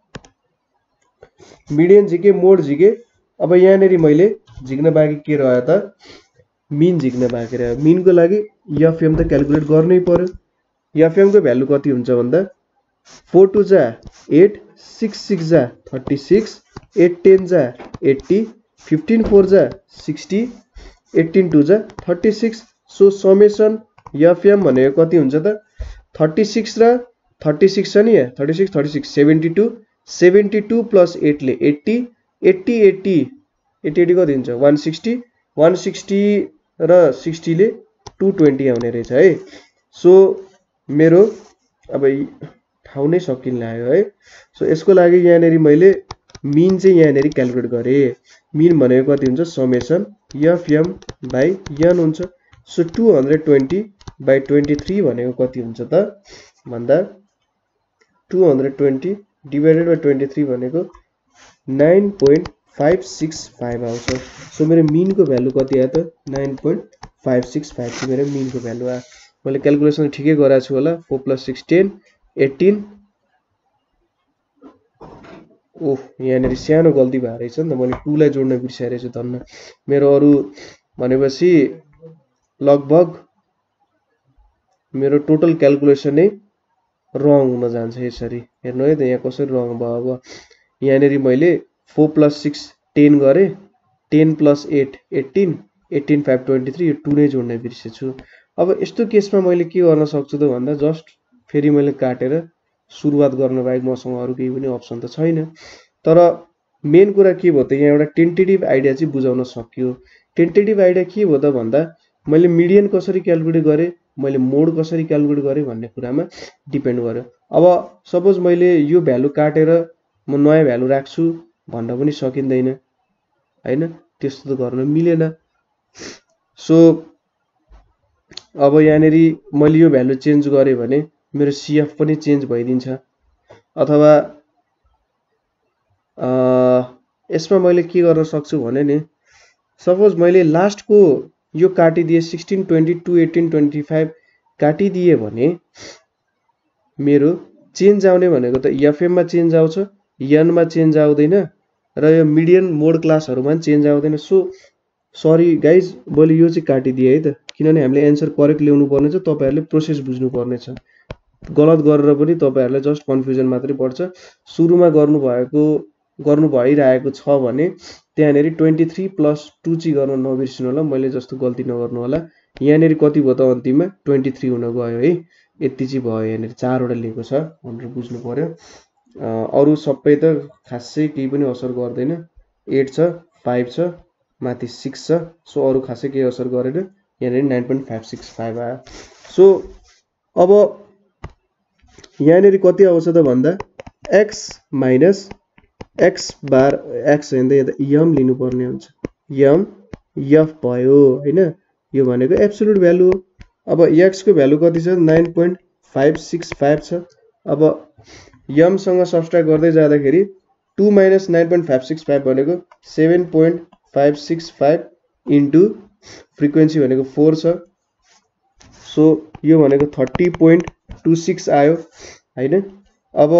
Speaker 1: मिडियन झिके मोड झिके अब यहाँनिर मैले झिक्न बाँकी के रह्यो त मिन झिक्न बाँकी रह्यो मिनको लागि एफएम त क्याल्कुलेट गर्नै पर्यो एफएम को भ्यालु कति हुन्छ भन्दा फोर टू जा एट सिक्स सिक्स जा थर्टी सिक्स एट टेन जा एट्टी फिफ्टीन फोर जा सिक्सटी एट्टीन टू जा thirty six so summation f m भनेको कति हुन्छ त थर्टी सिक्स र थर्टी सिक्स छ नि यहाँ thirty six thirty six seventy two seventy two plus एटले eighty eighty eighty eighty eighty कति हुन्छ वान सिक्सटी वान सिक्सटी र सिक्सटीले टू ट्वेन्टी आउने रहेछ है सो मेरो अब ठाउँ नै सकिन लाग्यो है सो यसको लागि यहाँनिर मैले मिन चाहिँ यहाँनिर क्याल्कुलेट गरेँ मिन भनेको कति हुन्छ समेसन एफएम बाई एन हुन्छ so two hundred twenty by twenty three भनेको कति हुन्छ त भन्दा two hundred twenty divided by twenty three भनेको nine point five six five आउँछ सो मेरो मिनको भ्यालु कति आयो त nine point five six five चाहिँ मेरो मिनको भ्यालु आयो मैले क्याल्कुलेसन ठिकै गराएको छु होला four plus six ten eighteen oh यहाँनिर सानो गल्ती भएको रहेछ नि त मैले टूलाई जोड्न बिर्सेको रहेछु धन्न मेरो अरू भनेपछि लगभग मेरो टोटल क्याल्कुलेसन नै रङ हुन जान्छ यसरी हेर्नु है त यहाँ कसरी रङ भयो अब यहाँनिर मैले फोर प्लस सिक्स टेन गरेँ ten plus eight eighteen eighteen five twenty three यो टू नै जोड्न बिर्सेछु अब यस्तो केसमा मैले के गर्न सक्छु त भन्दा जस्ट फेरि मैले काटेर सुरुवात गर्न बाहेक मसँग अरू केही पनि अप्सन त छैन तर मेन कुरा के भयो त यहाँ एउटा टेन्टेटिभ आइडिया चाहिँ बुझाउन सक्यो टेन्टेटिभ आइडिया के भयो त भन्दा मैले मिडियन कसरी क्याल्कुलेट गरेँ मैले मोड कसरी क्याल्कुलेट गरेँ भन्ने कुरामा डिपेन्ड गर्यो अब सपोज मैले यो भ्यालु काटेर म नयाँ भ्यालु राख्छु भन्न पनि सकिँदैन हैन त्यस्तो त गर्न मिलेन सो अब यहाँनिर मैले यो भ्यालु चेन्ज गरेँ भने मेरो सिएफ पनि चेन्ज भइदिन्छ अथवा यसमा मैले के गर्न सक्छु भने नि सपोज मैले लास्टको यो काटिदिए sixteen twenty two eighteen twenty five काटिदिए भने मेरो चेन्ज आउने भनेको त एफएममा चेन्ज आउँछ एनमा चेन्ज आउँदैन र यो मिडियन मोड क्लासहरुमा पनि चेन्ज आउँदैन सो सरी गाइज मैले यो चाहिँ काटिदिए है त किनभने हामीले एन्सर करेक्ट ल्याउनु पर्ने छ तपाईहरुले प्रोसेस बुझ्नु पर्ने छ गलत गरेर पनि तपाईहरुले जस्ट कन्फ्युजन मात्रै पर्छ सुरुमा गर्नु भएको गर्नु भइरहेको छ भने त्यहाँनेरि ट्वेन्टी थ्री प्लस टू चाहिँ गर्न नबिर्सिनु होला मैले जस्तो गल्ती नगर्नु होला यहाँनेरि कति भयो त अन्तिममा ट्वेन्टी थ्री हुन गयो है यति चाहिँ भयो यहाँनेरि चारवटा लिएको छ भनेर बुझ्नु पर्यो अरु सबै त खासै केही पनि असर गर्दैन एट छ फाइभ छ माथि सिक्स छ सो अरु खासै केही असर गरेन यहाँनेरि nine point five six five आयो सो अब यहाँनेरि कति आउँछ त भन्दा x minus x bar x हैन त यहाँ m लिनु पर्ने हुन्छ m f भयो हैन यो भनेको एब्सोल्युट भ्यालु हो अब x को भ्यालु कति छ nine point five six five छ अब m सँग सब्स्ट्र्याक्ट गर्दै जाँदाखेरि two minus nine point five six five भनेको seven point five six five into frequency भनेको फोर छ सो यो भनेको थर्टी पोइन्ट टू सिक्स आयो हैन अब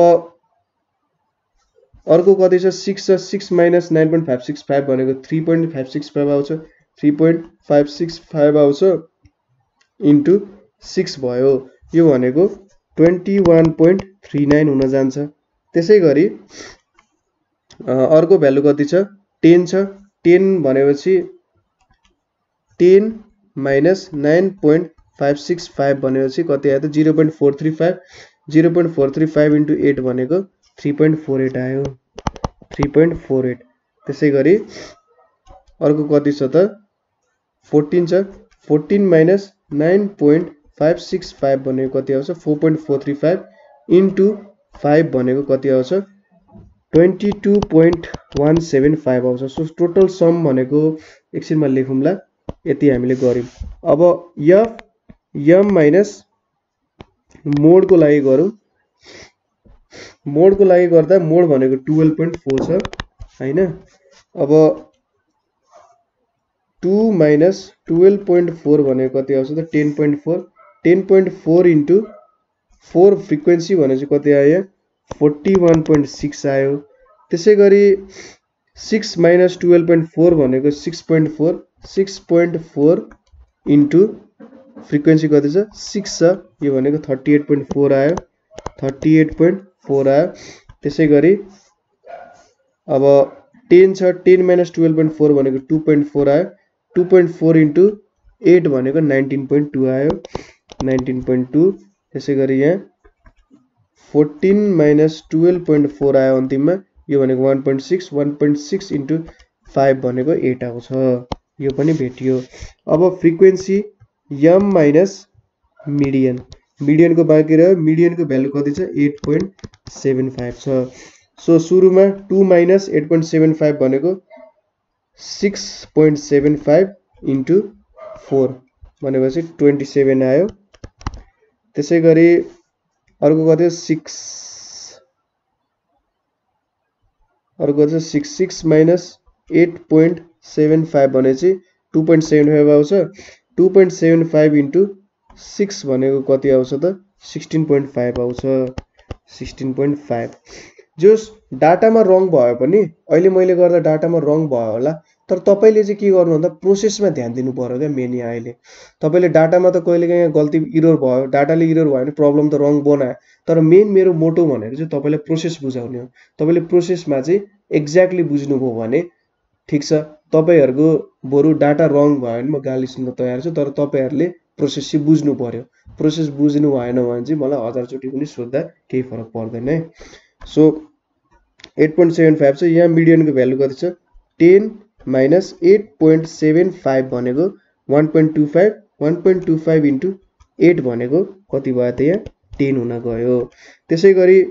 Speaker 1: अर्को कति छ सिक्स छ six minus nine point five six five भनेको three point five six five आउँछ three point five six five आउँछ इन्टु सिक्स भयो यो भनेको twenty one point three nine हुन जान्छ त्यसै गरी अर्को भ्यालु कति छ टेन छ टेन भनेपछि ten minus nine point five six five भनेपछि कति आयो त zero point four three five zero point four three five into eight भनेको थ्री पोइन्ट फोर एट आयो थ्री पोइन्ट फोर एट त्यसै गरी अर्को कति छ त फोर्टीन छ fourteen minus nine point five six five भनेको कति आउँछ four point four three five into five भनेको कति आउँछ twenty two point one seven five आउँछ सो टोटल सम भनेको एकछिनमा लेखौँला यति हामीले गर्यौं। अब f m माइनस मोडको लागि गरौँ। मोडको लागि गर्दा मोड भनेको बाह्र पोइन्ट चार छ हैन। अब टू माइनस बाह्र पोइन्ट चार भनेको कति आउँछ त दस पोइन्ट चार दस पोइन्ट चार इन्टु चार फ्रिक्वेन्सी भनेपछि कति आयो इकतालीस पोइन्ट छह आयो। त्यसैगरी छह माइनस बाह्र पोइन्ट चार भनेको छह पोइन्ट चार छह पोइन्ट चार इन्टु फ्रिक्वेन्सी कति छ छह छ यो भनेको अडतीस पोइन्ट चार आयो अडतीस पोइन्ट चार आयो। त्यसैगरी अब दस छ दस माइनस बाह्र पोइन्ट चार भनेको दुई पोइन्ट चार आयो दुई पोइन्ट चार इन्टु आठ भनेको उन्नाइस पोइन्ट दुई आयो उन्नाइस पोइन्ट दुई। त्यसैगरी यहाँ चौध माइनस बाह्र पोइन्ट चार आयो अन्तिममा यो भनेको एक पोइन्ट छह एक पोइन्ट छह इन्टु पाँच भनेको आठ आउँछ यो पनि भेटियो। अब फ्रिक्वेन्सी m माइनस मिडियन मिडियनको बाँकी रह्यो मिडियनको भ्यालु कति छ आठ पोइन्ट सात पाँच छ। सो सुरुमा दुई माइनस आठ पोइन्ट सात पाँच भनेको छह पोइन्ट सात पाँच इन्टु चार भनेपछि सत्ताइस आयो। त्यसैगरी अर्को कति छ छह अर्को कति छ छह छह माइनस आठ पोइन्ट सात पाँच भनेपछि दुई पोइन्ट सात पाँच आउँछ दुई पोइन्ट सात पाँच इन्टु छह भनेको कति आउँछ त सोह्र पोइन्ट पाँच आउँछ सोह्र पोइन्ट पाँच। जस डाटामा रङ भयो पनि अहिले मैले गर्दा डाटामा रङ भयो होला तर तपाईले चाहिँ के गर्नु भन्दा प्रोसेसमा ध्यान दिनु पर्यो क्या मेन यहाँ अहिले। तपाईले डाटामा त कहिलेकाहीँ गल्ती इरर भयो डाटाले इरर भयो भने प्रब्लम त रङ बनायो तर मेन मेरो मोटो भनेको चाहिँ तपाईले प्रोसेस बुझाउने हो। तपाईले प्रोसेसमा चाहिँ एक्ज्याक्टली बुझ्नुभयो भने ठीक छ। तपाईहरुको बरु डाटा रङ भयो भने म गाली सुन्न तयार छु तर तपाईहरुले प्रोसेस चाहिँ बुझ्नु पर्यो। प्रोसेस बुझ्नु भएन भने चाहिँ मलाई हजार चोटी पनि सोध्दा केही फरक पर्दैन है। सो आठ पोइन्ट सात पाँच छ यहाँ मिडियनको भ्यालु कति छ दस माइनस आठ पोइन्ट सात पाँच भनेको एक पोइन्ट दुई पाँच एक पोइन्ट दुई पाँच इन्टु आठ भनेको कति भयो त यहाँ दस हुन गयो। त्यसैगरी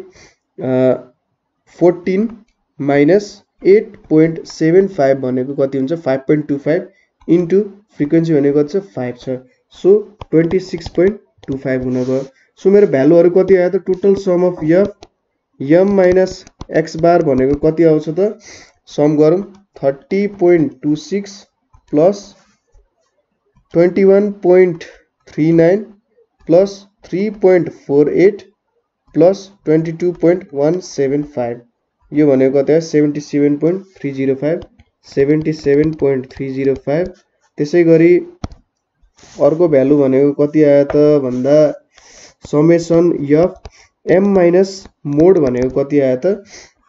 Speaker 1: चौध माइनस आठ पोइन्ट सात पाँच भनेको कति हुन्छ पाँच पोइन्ट दुई पाँच इन्टु फ्रिक्वेन्सी भनेको कति छ पाँच छ सो छब्बिस पोइन्ट दुई पाँच हुन गयो। सो मेरो भ्यालुहरु कति आयो त total sum of f m minus x bar भनेको कति आउँछ त सम गरौँ तीस पोइन्ट दुई छः प्लस इक्कीस पोइन्ट तीन नौ प्लस तीन पोइन्ट चार आठ प्लस बाइस पोइन्ट एक सात पाँच यो भनेको कति आयो सतहत्तर पोइन्ट तीन शून्य पाँच सतहत्तर पोइन्ट तीन शून्य पाँच। त्यसैगरी अर्को भ्यालु भनेको कति आयो त भन्दा summation f m minus mode भनेको कति आयो त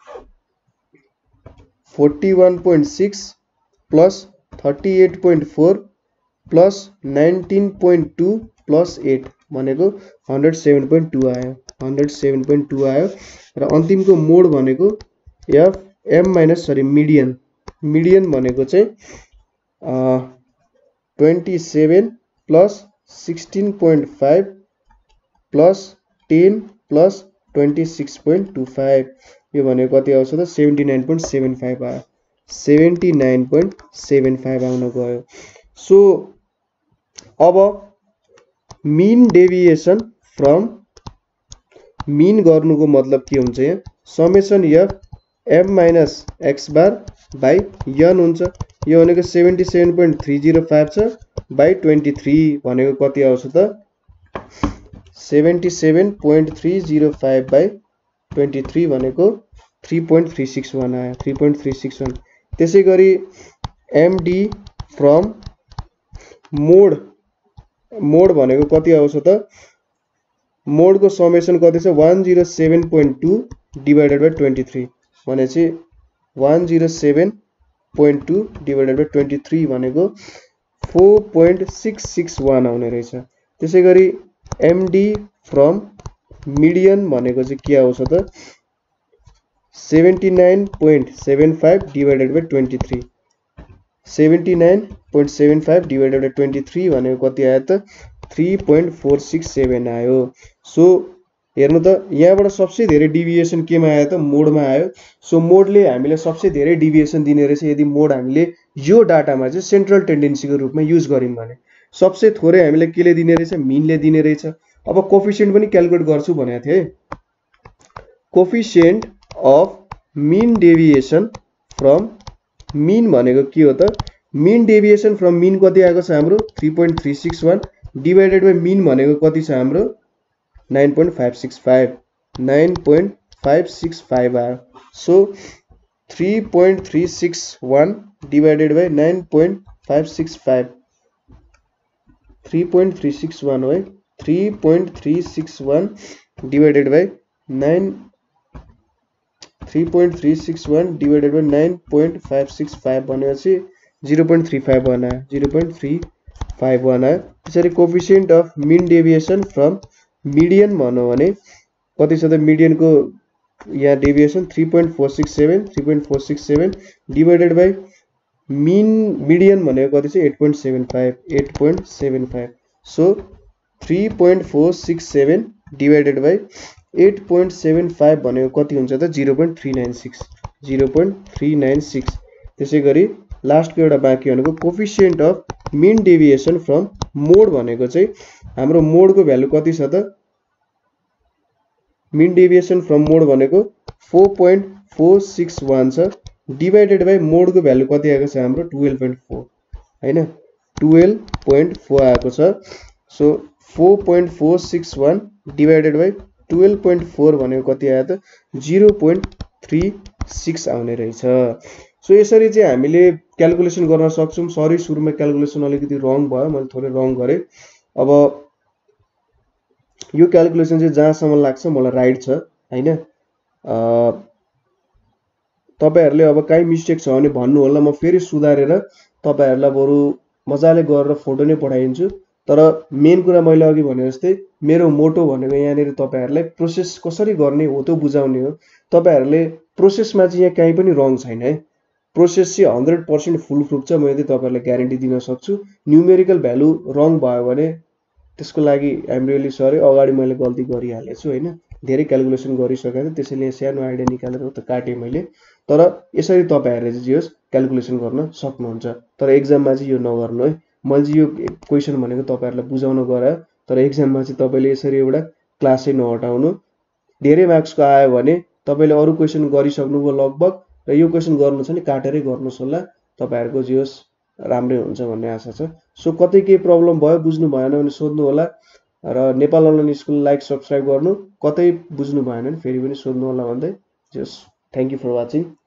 Speaker 1: इकतालीस पोइन्ट छह प्लस अडतीस पोइन्ट चार प्लस उन्नाइस पोइन्ट दुई प्लस आठ भनेको एक सय सात पोइन्ट दुई आयो एक सय सात पोइन्ट दुई आयो। र अन्तिमको मोड भनेको f m minus sorry median median भनेको चाहिँ सत्ताइस प्लस सोह्र पोइन्ट पाँच प्लस दस प्लस छब्बिस पोइन्ट दुई पाँच यो भनेको कति आउँछ त उन्यासी पोइन्ट सात पाँच आयो उन्यासी पोइन्ट सात पाँच आउन गयो। सो अब मिन डेभिएसन फ्रम मिन गर्नुको मतलब के हुन्छ यहाँ summation f m minus x bar by n हुन्छ यो भनेको सतहत्तर पोइन्ट तीन शून्य पाँच छ बाई तेइस भनेको कति आउँछ त सतहत्तर पोइन्ट तीन शून्य पाँच बाई तेइस भनेको तीन पोइन्ट तीन छः एक आयो तीन पोइन्ट तीन छः एक। त्यसैगरी md फ्रम मोड मोड भनेको कति आउँछ त मोडको समेसन कति छ एक सय सात पोइन्ट दुई डिवाइडेड बाई तेइस भनेपछि एक सय सात पोइन्ट दुई डिवाइडेड बाई तेइस भनेको चार पोइन्ट छह छह एक आउने रहेछ। त्यसैगरी md फ्रम मिडियन भनेको चाहिँ के आउँछ त उन्यासी पोइन्ट सात पाँच डिवाइडेड बाई तेइस उन्यासी पोइन्ट सात पाँच डिवाइडेड बाई तेइस भनेको कति आयो त तीन पोइन्ट चार छः सात आयो। सो हेर्नु त यहाँबाट सबसे धेरै डिभिएसन केमा आयो त मोडमा आयो। सो मोडले हामीलाई सबसे धेरै डिभिएसन दिने रहेछ यदि मोड हामीले यो डाटामा चाहिँ सेन्ट्रल टेन्डेन्सीको रूपमा युज गर्यौं भने। सबसे थोरै हामीलाई केले दिने रहेछ मिनले दिने रहेछ। अब कोफिसिएन्ट पनि क्याल्कुलेट गर्छु भनेको थिए। Coefficient of mean deviation from mean भनेको के हो त मिन डेभिएसन फ्रम मिन कति आएको छ हाम्रो three point three six one divided by mean भनेको कति छ हाम्रो nine point five six five nine point five six five आयो। So three point three six one divided by nine point five six five three point three six one हो है three point three six one divided by nine three point three six one divided by nine point five six five भनेपछि zero point three five one आयो zero point three five one आयो। त्यसरी coefficient of mean deviation from median भनौँ भने कति छ त मिडियनको यहाँ deviation three point four six seven three point four six seven divided by mean median भनेको कति छ eight point seven five eight point seven five. So three point four six seven divided by eight point seven five भनेको कति हुन्छ त zero point three nine six zero point three nine six. त्यसै गरी लास्टको एउटा बाँकी भनेको coefficient of mean deviation from mode भनेको चाहिँ हाम्रो मोडको भ्यालु कति छ त मिन डेभिएसन फ्रम मोड भनेको four point four six one छ डिवाइडेड बाई मोडको भ्यालु कति आएको छ हाम्रो टुवेल्भ पोइन्ट फोर हैन टुवेल्भ पोइन्ट फोर आएको छ। So four point four six one divided by twelve point four भनेको कति आयो त जीरो पोइन्ट थ्री सिक्स आउने रहेछ। सो यसरी चाहिँ हामीले क्याल्कुलेसन गर्न सक्छौं। सरी सुरुमा क्याल्कुलेसन अलिकति रङ भयो मैले थोरै रङ गरेँ। अब यो क्याल्कुलेसन चाहिँ जहाँसम्म लाग्छ मलाई राइट छ हैन। तपाईहरुले अब काई मिस्टेक छ भने भन्नु होला म फेरि सुधारेर तपाईहरुलाई बरु मजाले गरेर फोटो नै पठाइदिन्छु। तर मेन कुरा मैले अघि भने जस्तै मेरो मोटो भनेको यहाँनिर तपाईहरुलाई प्रोसेस कसरी गर्ने हो त्यो बुझाउने हो। तपाईहरुले प्रोसेसमा चाहिँ यहाँ काई पनि रङ छैन है। प्रोसेस चाहिँ हन्ड्रेड पर्सेन्ट फुल प्रुफ छ। मैले तपाईहरुलाई ग्यारेन्टी दिन सक्छु। न्युमेरिकल भ्यालु रङ भयो भने त्यसको लागि आइ एम रियली सरी अगाडि मैले गल्ती गरिहालेछु हैन। धेरै क्याल्कुलेसन गरिसकेको थिएँ त्यसैले सानो आइडिया निकालेर त काटे मैले। तर यसरी तपाईहरुले चाहिँ जस क्याल्कुलेसन गर्न सक्नुहुन्छ। तर एक्जाममा चाहिँ यो नगर्नु है। मैले चाहिँ यो क्वेशन भनेको तपाईहरुलाई बुझाउन गरे तर एक्जाममा चाहिँ तपाईले यसरी एउटा क्लासै नहटाउनु। धेरै मार्क्सको आयो भने तपाईले अरु क्वेशन गरिसक्नुभयो लगभग र यो क्वेशन गर्नु छ नि काटेरै गर्नुस् होला। तपाईहरुको जियोस् राम्रै हुन्छ भन्ने आशा छ। सो कतै के प्रब्लम भयो बुझ्नु भएन भने सोध्नु होला र Nepal online school like subscribe गर्नु। कतै बुझ्नु भएन भने फेरि पनि सोध्नु होला भन्दै जस थ्यांक यू फर वाचिङ।